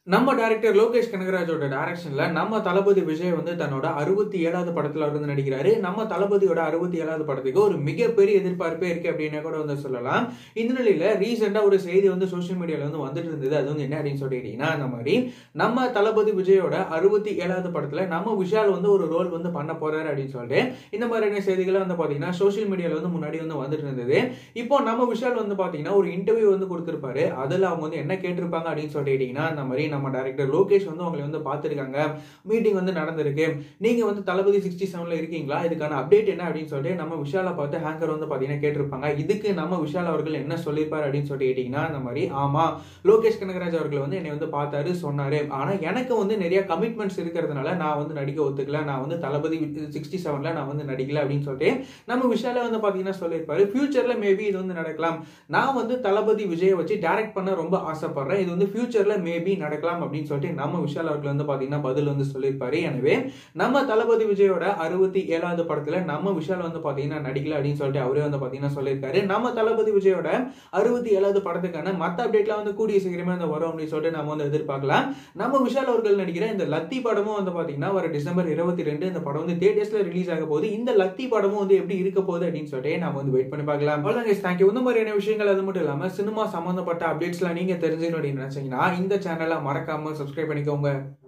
நம்ம டைரக்டர் லோகேஷ் கனகராஜோட டைரக்ஷன்ல நம்ம தளபதி விஜய் வந்து தன்னோட 67வது படத்துல இருந்து நடிக்கிறாரு. நம்ம தளபதியோட 67வது படத்துக்கு ஒரு மிகப்பெரிய எதிர்பார்ப்பே இருக்கு அப்படின்னு கூட வந்து சொல்லலாம். இந்த நிலையில ரீசெண்டா ஒரு செய்தி வந்து சோசியல் மீடியால வந்து வந்துட்டு இருந்தது. அது வந்து என்ன அப்படின்னு சொல்லிட்டீங்கன்னா, அந்த மாதிரி நம்ம தளபதி விஜயோட 67வது படத்துல நம்ம விஷால் வந்து ஒரு ரோல் வந்து பண்ண போறாரு அப்படின்னு சொல்லிட்டு இந்த மாதிரியான செய்திகளை வந்து பாத்தீங்கன்னா சோசியல் மீடியால வந்து முன்னாடி வந்து வந்துட்டு இருந்தது. இப்போ நம்ம விஷால் வந்து பாத்தீங்கன்னா ஒரு இன்டர்வியூ வந்து கொடுத்திருப்பாரு. அதுல அவங்க வந்து என்ன கேட்டிருப்பாங்க அப்படின்னு சொல்லிட்டீங்கன்னா, அந்த மாதிரி நம்ம டைரக்டர் லோகேஷ் வந்து உங்களை வந்து பார்த்திருக்காங்க, மீட்டிங் வந்து நடந்திருக்கு, நீங்க வந்து தளபதி 67ல இருக்கீங்களா, இதுக்கான அப்டேட் என்ன அப்படின்னு சொல்லிட்டு நம்ம விஷாலை பார்த்து ஹேங்கர் வந்து பாத்தீங்கன்னா கேட்டிருப்பாங்க. இதுக்கு நம்ம விஷால் அவர்கள் என்ன சொல்லியிருப்பாரு அப்படின்னு சொல்லிட்டு கேட்டீங்கன்னா, அந்த மாதிரி ஆமா லோகேஷ் கனகராஜ் அவர்கள் வந்து என்னை வந்து பார்த்தாரு சொன்னாரு, ஆனா எனக்கு வந்து நிறைய கமிட்மெண்ட்ஸ் இருக்கிறதுனால நான் வந்து நடிக்க ஒத்துக்கல, நான் வந்து தளபதி 67ல நான் வந்து நடிக்கல அப்படின்னு சொல்லிட்டு நம்ம விஷால வந்து பாத்தீங்கன்னா சொல்லியிருப்பாரு. ஃபியூச்சர்ல மேபி இது வந்து நடக்கலாம், நான் வந்து தளபதி விஜயை வச்சு டைரக்ட் பண்ண ரொம்ப ஆசைப்படுறேன், இது வந்து ஃபியூச்சர்ல மேபி நடக்கலாம் அப்படின்னு சொல்லிட்டு நம்ம விஷால் அவர்கள் வந்து பாத்தீங்கன்னா பதில் வந்து சொல்லியிருப்பாரு. எனவே நம்ம தளபதி விஜயோட 67வது படத்துல நம்ம விஷால் வந்து பாத்தீங்கன்னா நடிக்கல அப்படின்னு சொல்லிட்டு அவரே வந்து பாத்தீங்கன்னா சொல்லியிருக்காரு. நம்ம தளபதி விஜயோட 67வது படத்துக்கான மத்த அப்டேட்லாம் வந்து கூடிய சீக்கிரமே வந்து வரும் அப்படின்னு சொல்லிட்டு நம்ம வந்து எதிர்பார்க்கலாம். நம்ம விஷால் அவர்கள் நடிக்கிற இந்த லத்தி படமும் வந்து பாத்தீங்கன்னா வர டிசம்பர் 22 இந்த படம் வந்து தியேட்டர்ஸ்ல ரிலீஸ் ஆக போகுது. இந்த லத்தி படமும் வந்து எப்படி இருக்க போகுது அப்படின்னு சொல்லிட்டு நம்ம வந்து வெயிட் பண்ணி பார்க்கலாம். தேங்க்யூ. இந்த மாதிரியான விஷயங்கள் அது மட்டும் இல்லாம சினிமா சம்பந்தப்பட்ட அப்டேட்ஸ்லாம் நீங்க தெரிஞ்சுக்கணும் அப்படின்னு நினைச்சீங்கன்னா இந்த சேனலை மறக்காம சப்ஸ்கிரைப் பண்ணிக்கோங்க.